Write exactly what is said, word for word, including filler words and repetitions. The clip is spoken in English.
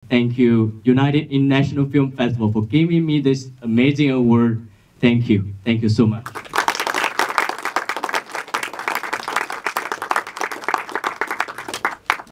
Thank you, United International Film Festival, for giving me this amazing award. Thank you. Thank you so much.